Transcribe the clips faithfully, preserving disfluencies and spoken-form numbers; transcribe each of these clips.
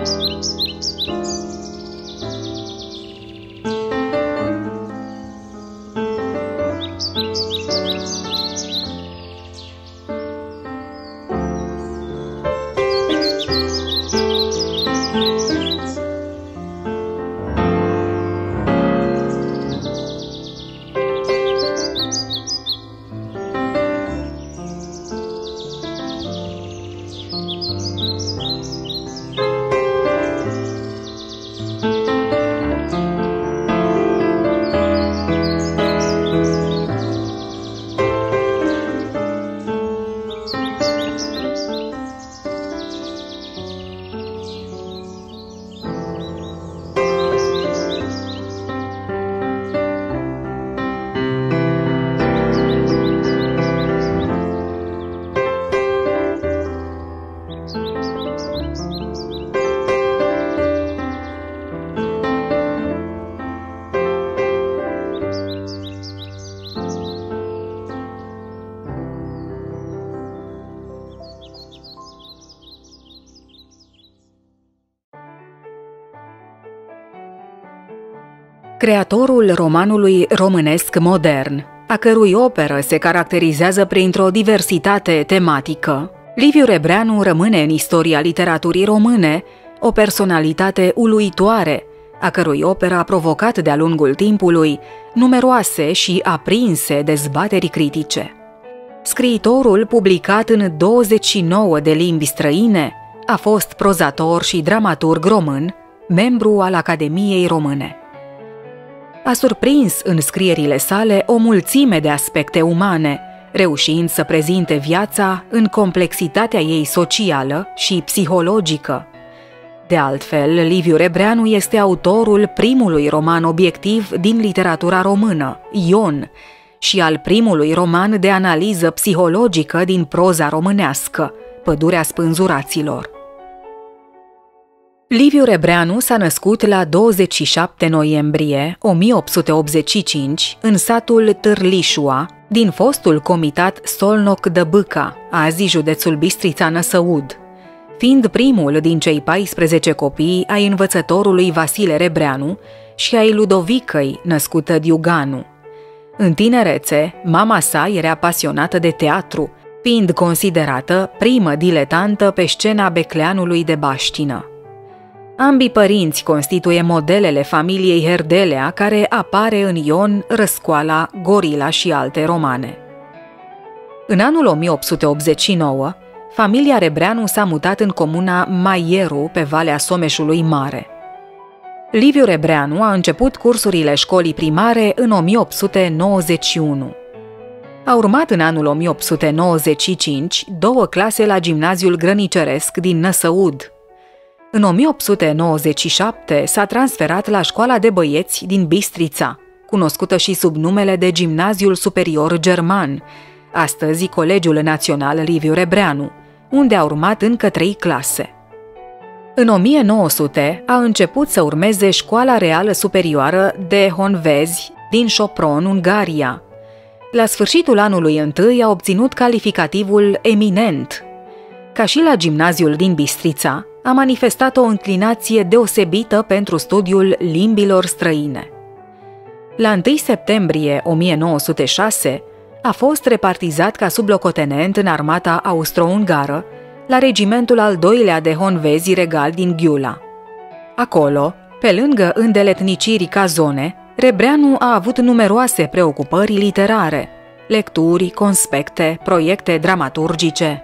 Creatorul romanului românesc modern, a cărui operă se caracterizează printr-o diversitate tematică, Liviu Rebreanu rămâne în istoria literaturii române o personalitate uluitoare, a cărui operă a provocat de-a lungul timpului numeroase și aprinse dezbateri critice. Scriitorul, publicat în douăzeci și nouă de limbi străine, a fost prozator și dramaturg român, membru al Academiei Române. A surprins în scrierile sale o mulțime de aspecte umane, reușind să prezinte viața în complexitatea ei socială și psihologică. De altfel, Liviu Rebreanu este autorul primului roman obiectiv din literatura română, Ion, și al primului roman de analiză psihologică din proza românească, Pădurea spânzuraților. Liviu Rebreanu s-a născut la douăzeci și șapte noiembrie o mie opt sute optzeci și cinci în satul Târlișua, din fostul comitat Solnoc-Dăbâca, azi județul Bistrița-Năsăud, fiind primul din cei paisprezece copii ai învățătorului Vasile Rebreanu și ai Ludovicăi, născută Diuganu. În tinerețe, mama sa era pasionată de teatru, fiind considerată primă diletantă pe scena Becleanului de Baștină. Ambii părinți constituie modelele familiei Herdelea, care apare în Ion, Răscoala, Gorila și alte romane. În anul o mie opt sute optzeci și nouă, familia Rebreanu s-a mutat în comuna Maieru, pe Valea Someșului Mare. Liviu Rebreanu a început cursurile școlii primare în o mie opt sute nouăzeci și unu. A urmat în anul o mie opt sute nouăzeci și cinci două clase la Gimnaziul Grăniceresc din Năsăud. În o mie opt sute nouăzeci și șapte s-a transferat la școala de băieți din Bistrița, cunoscută și sub numele de Gimnaziul Superior German, astăzi Colegiul Național Liviu Rebreanu, unde a urmat încă trei clase. În o mie nouă sute a început să urmeze Școala Reală Superioară de Honvezi din Sopron, Ungaria. La sfârșitul anului întâi a obținut calificativul eminent. Ca și la gimnaziul din Bistrița, a manifestat o înclinație deosebită pentru studiul limbilor străine. La întâi septembrie o mie nouă sute șase a fost repartizat ca sublocotenent în armata austro-ungară la regimentul al doilea de honvezi regal din Ghiula. Acolo, pe lângă îndeletnicirii ca zone, Rebreanu a avut numeroase preocupări literare, lecturi, conspecte, proiecte dramaturgice.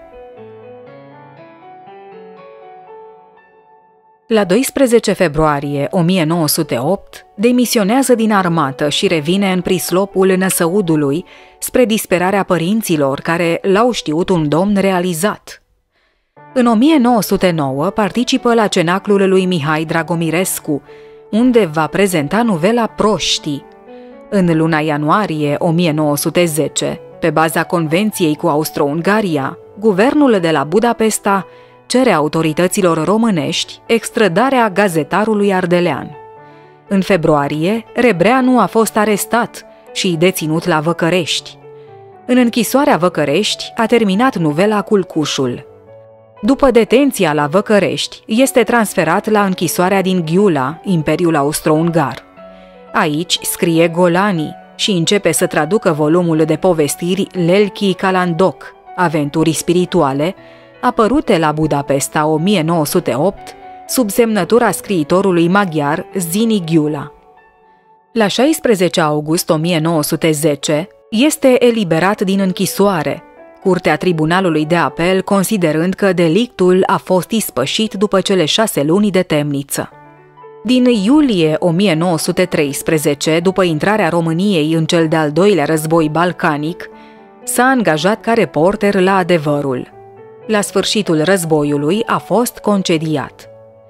La doisprezece februarie o mie nouă sute opt, demisionează din armată și revine în prislopul Năsăudului, spre disperarea părinților care l-au știut un domn realizat. În o mie nouă sute nouă participă la cenaclul lui Mihai Dragomirescu, unde va prezenta novela Proștii. În luna ianuarie o mie nouă sute zece, pe baza convenției cu Austro-Ungaria, guvernul de la Budapesta cere autorităților românești extrădarea gazetarului ardelean. În februarie, Rebreanu a fost arestat și deținut la Văcărești. În închisoarea Văcărești a terminat novela Culcușul. După detenția la Văcărești, este transferat la închisoarea din Ghiula, Imperiul Austro-Ungar. Aici scrie Golani și începe să traducă volumul de povestiri Lelki Kalandok, Aventuri spirituale, apărute la Budapesta o mie nouă sute opt, sub semnătura scriitorului maghiar Zini Ghiula. La șaisprezece august o mie nouă sute zece este eliberat din închisoare, Curtea Tribunalului de Apel considerând că delictul a fost ispășit după cele șase luni de temniță. Din iulie o mie nouă sute treisprezece, după intrarea României în cel de-al doilea război balcanic, s-a angajat ca reporter la Adevărul. La sfârșitul războiului a fost concediat.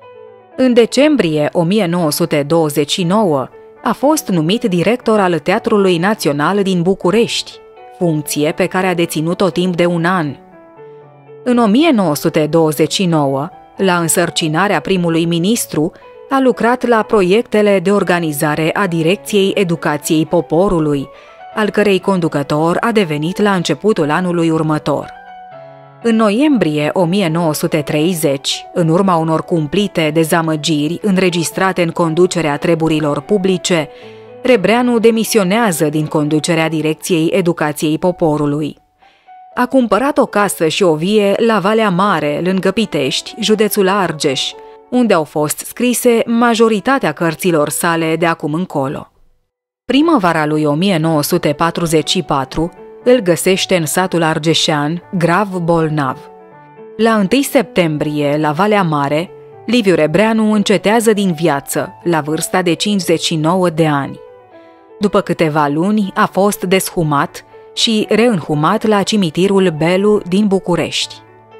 În decembrie o mie nouă sute douăzeci și nouă a fost numit director al Teatrului Național din București, funcție pe care a deținut-o timp de un an. În o mie nouă sute douăzeci și nouă, la însărcinarea primului ministru, a lucrat la proiectele de organizare a Direcției Educației Poporului, al cărei conducător a devenit la începutul anului următor. În noiembrie o mie nouă sute treizeci, în urma unor cumplite dezamăgiri înregistrate în conducerea treburilor publice, Rebreanu demisionează din conducerea Direcției Educației Poporului. A cumpărat o casă și o vie la Valea Mare, lângă Pitești, județul Argeș, unde au fost scrise majoritatea cărților sale de acum încolo. Primăvara lui o mie nouă sute patruzeci și patru îl găsește în satul argeșean, grav bolnav. La întâi septembrie, la Valea Mare, Liviu Rebreanu încetează din viață, la vârsta de cincizeci și nouă de ani. După câteva luni, a fost deshumat și reînhumat la cimitirul Belu din București.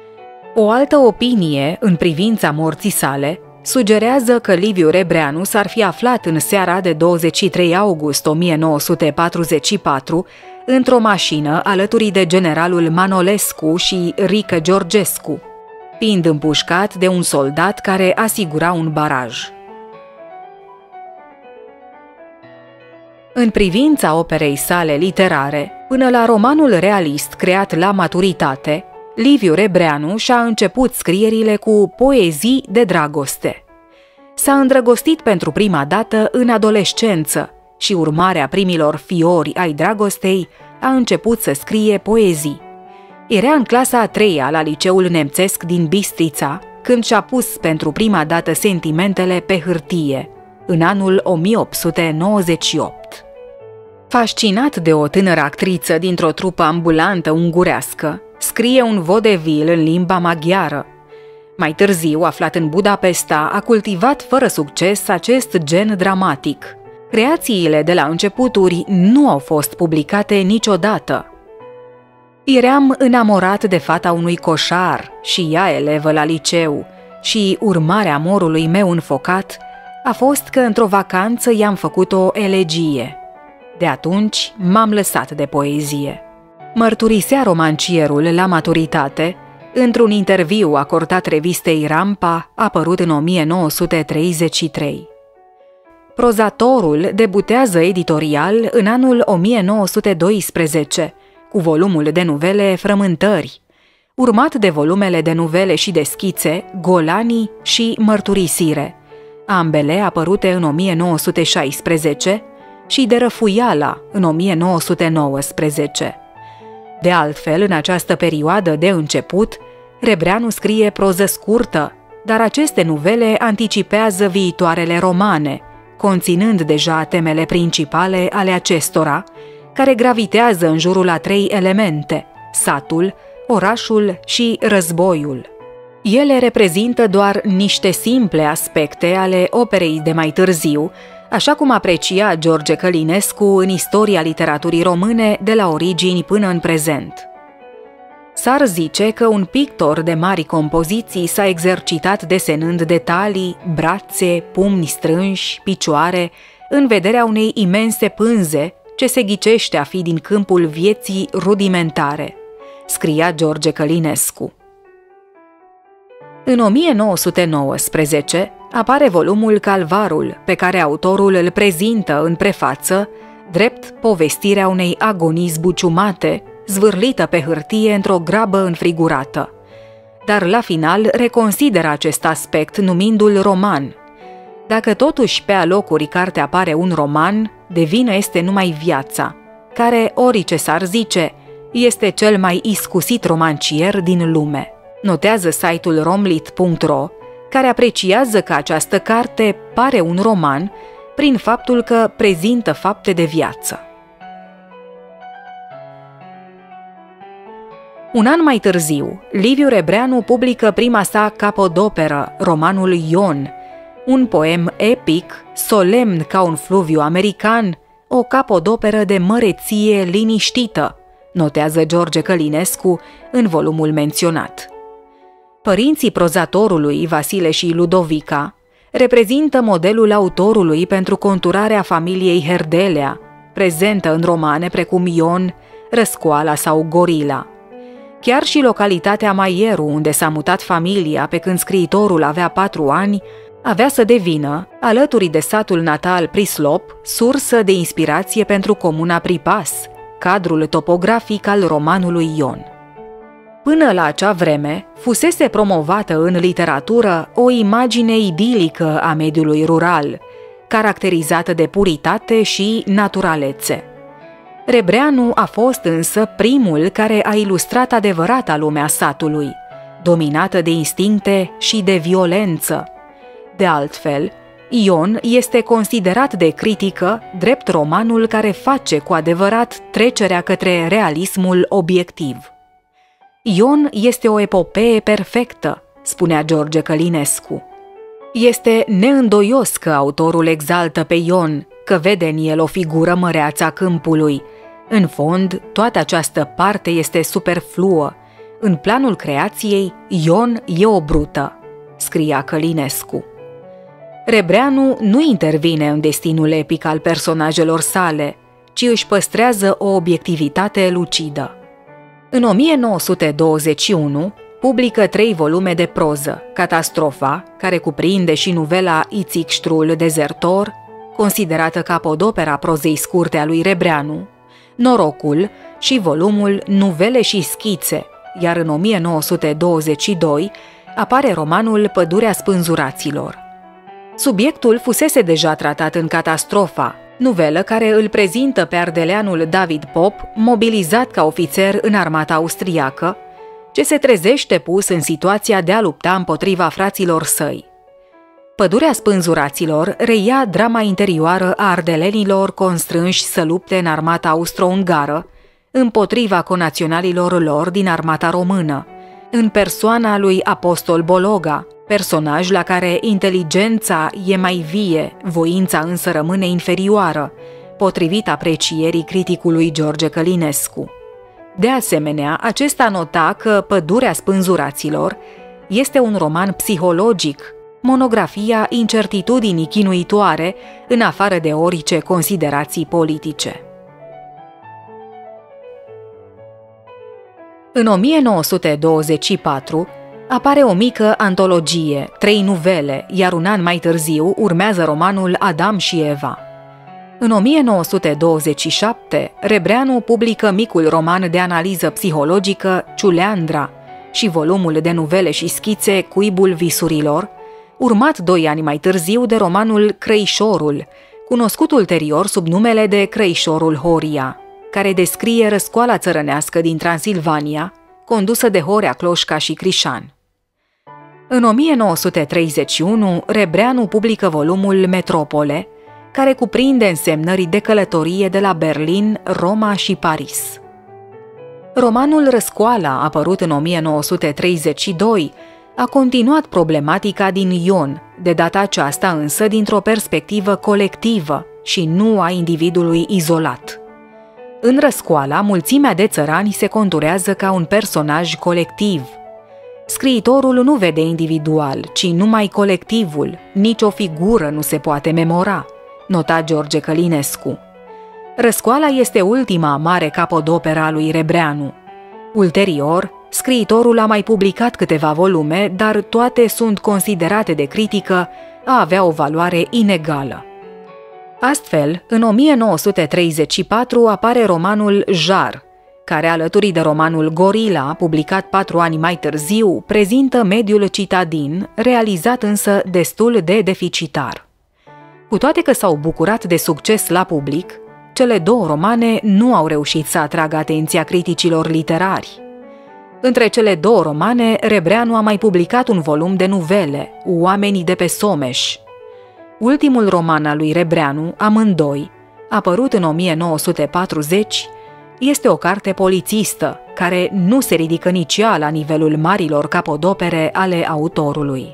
O altă opinie, în privința morții sale, sugerează că Liviu Rebreanu s-ar fi aflat în seara de douăzeci și trei august o mie nouă sute patruzeci și patru într-o mașină alături de generalul Manolescu și Rică Georgescu, fiind împușcat de un soldat care asigura un baraj. În privința operei sale literare, până la romanul realist creat la maturitate, Liviu Rebreanu și-a început scrierile cu poezii de dragoste. S-a îndrăgostit pentru prima dată în adolescență și, urmarea primilor fiori ai dragostei, a început să scrie poezii. Era în clasa a treia la liceul nemțesc din Bistrița, când și-a pus pentru prima dată sentimentele pe hârtie, în anul o mie opt sute nouăzeci și opt. Fascinat de o tânără actriță dintr-o trupă ambulantă ungurească, scrie un vodevil în limba maghiară. Mai târziu, aflat în Budapesta, a cultivat fără succes acest gen dramatic. Creațiile de la începuturi nu au fost publicate niciodată. Eram enamorat de fata unui coșar și ea elevă la liceu și urmarea amorului meu înfocat a fost că într-o vacanță i-am făcut o elegie. De atunci m-am lăsat de poezie. Mărturisea romancierul la maturitate într-un interviu acordat revistei Rampa, apărut în o mie nouă sute treizeci și trei. Prozatorul debutează editorial în anul o mie nouă sute doisprezece, cu volumul de nuvele Frământări, urmat de volumele de nuvele și de schițe Golani și Mărturisire, ambele apărute în o mie nouă sute șaisprezece, și de Răfuiala în o mie nouă sute nouăsprezece. De altfel, în această perioadă de început, Rebreanu scrie proză scurtă, dar aceste nuvele anticipează viitoarele romane, conținând deja temele principale ale acestora, care gravitează în jurul a trei elemente: satul, orașul și războiul. Ele reprezintă doar niște simple aspecte ale operei de mai târziu, așa cum aprecia George Călinescu în istoria literaturii române de la origini până în prezent. S-ar zice că un pictor de mari compoziții s-a exercitat desenând detalii, brațe, pumni strânși, picioare, în vederea unei imense pânze ce se ghicește a fi din câmpul vieții rudimentare, scria George Călinescu. În o mie nouă sute nouăsprezece apare volumul Calvarul, pe care autorul îl prezintă în prefață drept povestirea unei agonii zbuciumate, zvârlită pe hârtie într-o grabă înfrigurată. dar la final reconsideră acest aspect numindu-l roman. Dacă totuși pe alocuri cartea pare un roman, de vină este numai viața, care, orice s-ar zice, este cel mai iscusit romancier din lume. Notează site-ul romlit punct ro, care apreciază că această carte pare un roman prin faptul că prezintă fapte de viață. Un an mai târziu, Liviu Rebreanu publică prima sa capodoperă, romanul Ion, un poem epic, solemn ca un fluviu american, o capodoperă de măreție liniștită, notează George Călinescu în volumul menționat. Părinții prozatorului, Vasile și Ludovica, reprezintă modelul autorului pentru conturarea familiei Herdelea, prezentă în romane precum Ion, Răscoala sau Gorila. Chiar și localitatea Maieru, unde s-a mutat familia pe când scriitorul avea patru ani, avea să devină, alături de satul natal Prislop, sursă de inspirație pentru comuna Pripas, cadrul topografic al romanului Ion. Până la acea vreme, fusese promovată în literatură o imagine idilică a mediului rural, caracterizată de puritate și naturalețe. Rebreanu a fost însă primul care a ilustrat adevărata lumea satului, dominată de instincte și de violență. De altfel, Ion este considerat de critică drept romanul care face cu adevărat trecerea către realismul obiectiv. Ion este o epopee perfectă, spunea George Călinescu. Este neîndoios că autorul exaltă pe Ion, că vede în el o figură măreață a câmpului. În fond, toată această parte este superfluă. În planul creației, Ion e o brută, scria Călinescu. Rebreanu nu intervine în destinul epic al personajelor sale, ci își păstrează o obiectivitate lucidă. În o mie nouă sute douăzeci și unu, publică trei volume de proză, Catastrofa, care cuprinde și novela Ițicștrul dezertor, considerată capodopera prozei scurte a lui Rebreanu, Norocul și volumul Nuvele și schițe, iar în o mie nouă sute douăzeci și doi apare romanul Pădurea spânzuraților. Subiectul fusese deja tratat în Catastrofa, nuvelă care îl prezintă pe ardeleanul David Pop, mobilizat ca ofițer în armata austriacă, ce se trezește pus în situația de a lupta împotriva fraților săi. Pădurea spânzuraților reia drama interioară a ardelenilor constrânși să lupte în armata austro-ungară, împotriva conaționalilor lor din armata română, în persoana lui Apostol Bologa, personaj la care inteligența e mai vie, voința însă rămâne inferioară, potrivit aprecierii criticului George Călinescu. De asemenea, acesta nota că Pădurea spânzuraților este un roman psihologic, monografia incertitudinii chinuitoare, în afară de orice considerații politice. În o mie nouă sute douăzeci și patru apare o mică antologie, trei nuvele, iar un an mai târziu urmează romanul Adam și Eva. În o mie nouă sute douăzeci și șapte, Rebreanu publică micul roman de analiză psihologică Ciuleandra și volumul de nuvele și schițe Cuibul visurilor, urmat doi ani mai târziu de romanul Crăișorul, cunoscut ulterior sub numele de Crăișorul Horia, care descrie răscoala țărănească din Transilvania, condusă de Horea Cloșca și Crișan. În o mie nouă sute treizeci și unu, Rebreanu publică volumul Metropole, care cuprinde însemnări de călătorie de la Berlin, Roma și Paris. Romanul Răscoala, apărut în o mie nouă sute treizeci și doi, a continuat problematica din Ion, de data aceasta însă dintr-o perspectivă colectivă și nu a individului izolat. În Răscoala, mulțimea de țărani se conturează ca un personaj colectiv. Scriitorul nu vede individual, ci numai colectivul, nici o figură nu se poate memora, nota George Călinescu. Răscoala este ultima mare capodoperă a lui Rebreanu. Ulterior, scriitorul a mai publicat câteva volume, dar toate sunt considerate de critică a avea o valoare inegală. Astfel, în o mie nouă sute treizeci și patru apare romanul Jar, care, alături de romanul Gorila, publicat patru ani mai târziu, prezintă mediul citadin, realizat însă destul de deficitar. Cu toate că s-au bucurat de succes la public, cele două romane nu au reușit să atragă atenția criticilor literari. Între cele două romane, Rebreanu a mai publicat un volum de nuvele, Oamenii de pe Someș. Ultimul roman al lui Rebreanu, Amândoi, apărut în o mie nouă sute patruzeci, este o carte polițistă, care nu se ridică nici ea la nivelul marilor capodopere ale autorului.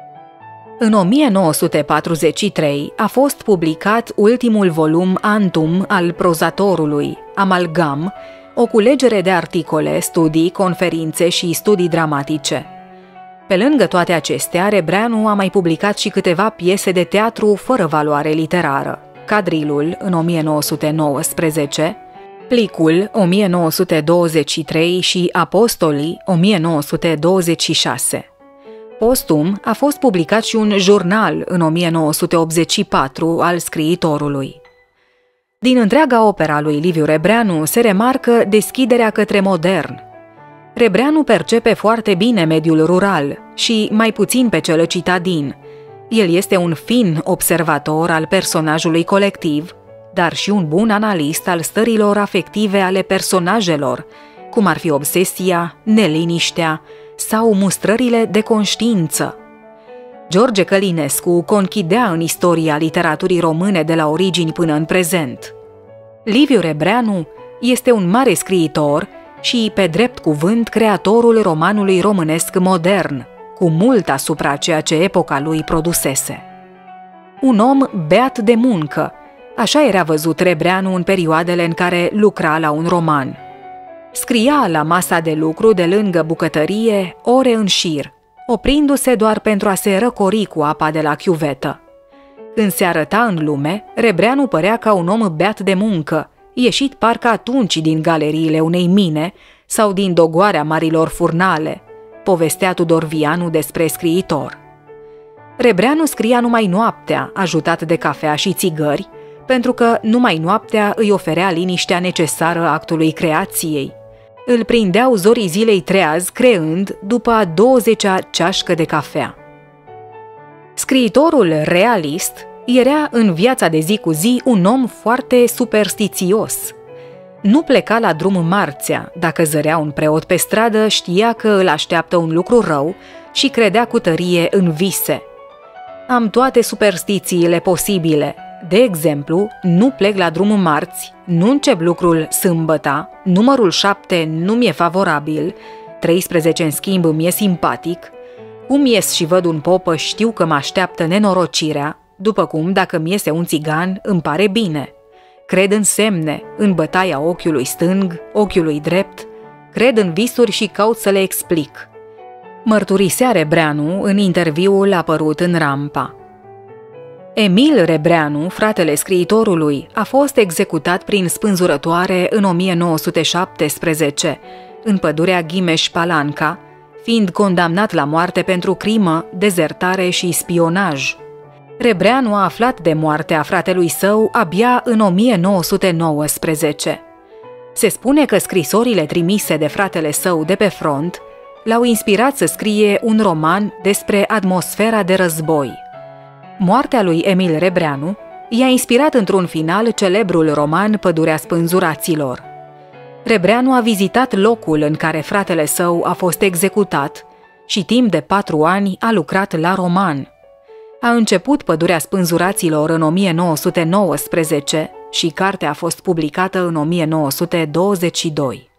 În o mie nouă sute patruzeci și trei a fost publicat ultimul volum Antum al prozatorului, Amalgam, o culegere de articole, studii, conferințe și studii dramatice. Pe lângă toate acestea, Rebreanu a mai publicat și câteva piese de teatru fără valoare literară, Cadrilul în o mie nouă sute nouăsprezece, Plicul o mie nouă sute douăzeci și trei și Apostolii o mie nouă sute douăzeci și șase. Postum a fost publicat și un jurnal în o mie nouă sute optzeci și patru al scriitorului. Din întreaga opera lui Liviu Rebreanu se remarcă deschiderea către modern. Rebreanu percepe foarte bine mediul rural și mai puțin pe cel citadin. El este un fin observator al personajului colectiv, dar și un bun analist al stărilor afective ale personajelor, cum ar fi obsesia, neliniștea sau mustrările de conștiință. George Călinescu conchidea în istoria literaturii române de la origini până în prezent. Liviu Rebreanu este un mare scriitor și, pe drept cuvânt, creatorul romanului românesc modern, cu mult asupra ceea ce epoca lui produsese. Un om beat de muncă, așa era văzut Rebreanu în perioadele în care lucra la un roman. Scria la masa de lucru de lângă bucătărie ore în șir, oprindu-se doar pentru a se răcori cu apa de la chiuvetă. Când se arăta în lume, Rebreanu părea ca un om beat de muncă, ieșit parcă atunci din galeriile unei mine sau din dogoarea marilor furnale, povestea Tudor Vianu despre scriitor. Rebreanu scria numai noaptea, ajutat de cafea și țigări, pentru că numai noaptea îi oferea liniștea necesară actului creației. Îl prindeau zorii zilei treaz creând după a douăzecea ceașcă de cafea. Scriitorul realist era în viața de zi cu zi un om foarte superstițios. Nu pleca la drum marțea, dacă zărea un preot pe stradă, știa că îl așteaptă un lucru rău și credea cu tărie în vise. Am toate superstițiile posibile. De exemplu, nu plec la drum marți, nu încep lucrul sâmbăta, numărul șapte nu mi-e favorabil, treisprezece în schimb mi-e simpatic, cum ies și văd un popă știu că mă așteaptă nenorocirea, după cum dacă mi iese un țigan îmi pare bine. Cred în semne, în bătaia ochiului stâng, ochiului drept, cred în visuri și caut să le explic. Mărturisea Rebreanu în interviul apărut în Rampa. Emil Rebreanu, fratele scriitorului, a fost executat prin spânzurătoare în o mie nouă sute șaptesprezece, în pădurea Ghimeș-Palanca, fiind condamnat la moarte pentru crimă, dezertare și spionaj. Rebreanu a aflat de moartea fratelui său abia în o mie nouă sute nouăsprezece. Se spune că scrisorile trimise de fratele său de pe front l-au inspirat să scrie un roman despre atmosfera de război. Moartea lui Emil Rebreanu i-a inspirat într-un final celebrul roman Pădurea spânzuraților. Rebreanu a vizitat locul în care fratele său a fost executat și timp de patru ani a lucrat la roman. A început Pădurea spânzuraților în o mie nouă sute nouăsprezece și cartea a fost publicată în o mie nouă sute douăzeci și doi.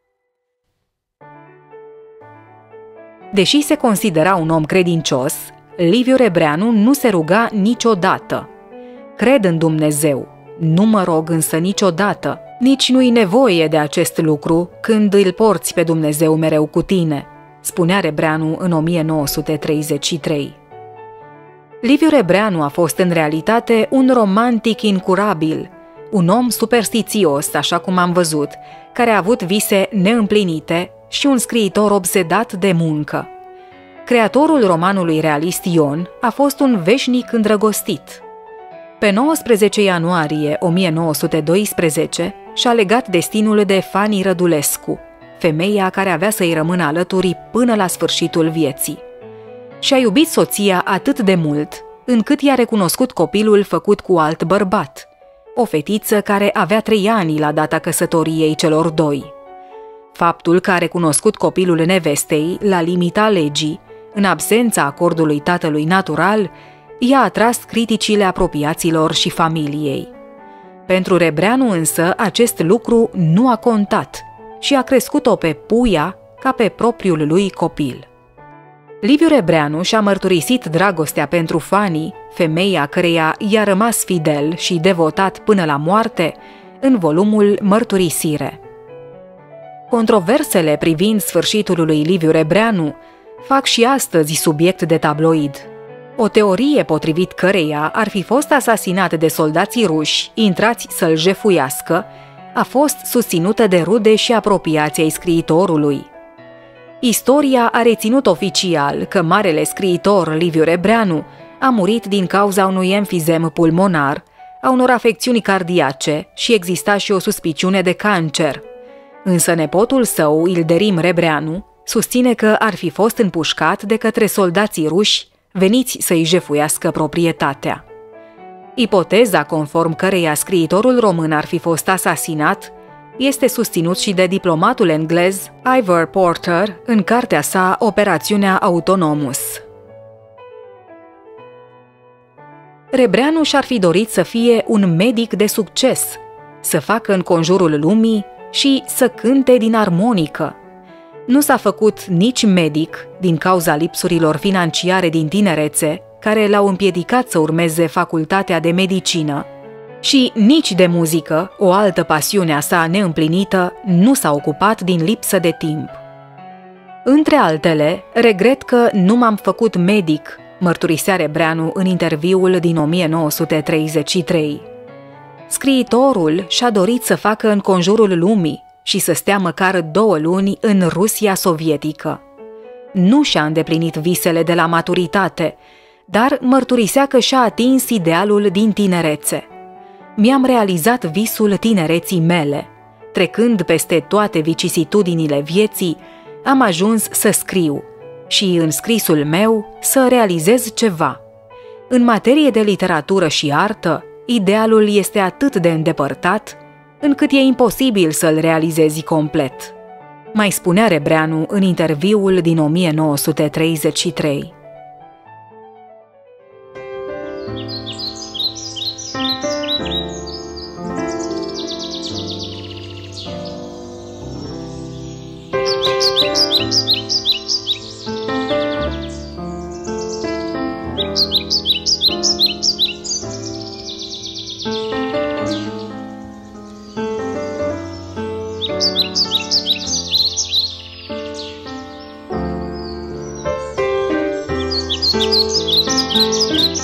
Deși se considera un om credincios, Liviu Rebreanu nu se ruga niciodată. Cred în Dumnezeu, nu mă rog însă niciodată, nici nu-i nevoie de acest lucru când îl porți pe Dumnezeu mereu cu tine, spunea Rebreanu în o mie nouă sute treizeci și trei. Liviu Rebreanu a fost în realitate un romantic incurabil, un om superstițios, așa cum am văzut, care a avut vise neîmplinite și un scriitor obsedat de muncă. Creatorul romanului realist Ion a fost un veșnic îndrăgostit. Pe nouăsprezece ianuarie o mie nouă sute doisprezece și-a legat destinul de Fani Rădulescu, femeia care avea să-i rămână alături până la sfârșitul vieții. Și-a iubit soția atât de mult, încât i-a recunoscut copilul făcut cu alt bărbat, o fetiță care avea trei ani la data căsătoriei celor doi. Faptul că a recunoscut copilul nevestei, la limita legii, în absența acordului tatălui natural, i-a atras criticile apropiaților și familiei. Pentru Rebreanu însă acest lucru nu a contat și a crescut-o pe Puia ca pe propriul lui copil. Liviu Rebreanu și-a mărturisit dragostea pentru Fani, femeia căreia i-a rămas fidel și devotat până la moarte, în volumul Mărturisire. Controversele privind sfârșitul lui Liviu Rebreanu fac și astăzi subiect de tabloid. O teorie potrivit căreia ar fi fost asasinat de soldații ruși intrați să-l jefuiască a fost susținută de rude și apropiații ai scriitorului. Istoria a reținut oficial că marele scriitor Liviu Rebreanu a murit din cauza unui emfizem pulmonar, a unor afecțiuni cardiace și exista și o suspiciune de cancer. Însă nepotul său, Ilderim Rebreanu, susține că ar fi fost împușcat de către soldații ruși veniți să-i jefuiască proprietatea. Ipoteza conform căreia scriitorul român ar fi fost asasinat este susținut și de diplomatul englez Ivor Porter în cartea sa Operațiunea Autonomus. Rebreanu și-ar fi dorit să fie un medic de succes, să facă în conjurul lumii și să cânte din armonică. Nu s-a făcut nici medic din cauza lipsurilor financiare din tinerețe, care l-au împiedicat să urmeze facultatea de medicină, și nici de muzică, o altă pasiune a sa neîmplinită, nu s-a ocupat din lipsă de timp. Între altele, regret că nu m-am făcut medic, mărturisea Rebreanu în interviul din o mie nouă sute treizeci și trei. Scriitorul și-a dorit să facă în conjurul lumii și să stea măcar două luni în Rusia sovietică. Nu și-a îndeplinit visele de la maturitate, dar mărturisea că și-a atins idealul din tinerețe. Mi-am realizat visul tinereții mele. Trecând peste toate vicisitudinile vieții, am ajuns să scriu și în scrisul meu să realizez ceva. În materie de literatură și artă, idealul este atât de îndepărtat, încât e imposibil să-l realizezi complet. Mai spunea Rebreanu în interviul din o mie nouă sute treizeci și trei. Thank you.